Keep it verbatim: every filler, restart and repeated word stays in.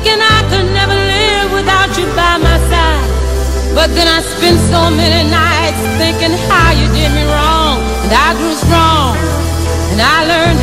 thinking I could never live without you by my side. But then I spent so many nights thinking how you did me wrong. And I grew strong, and I learned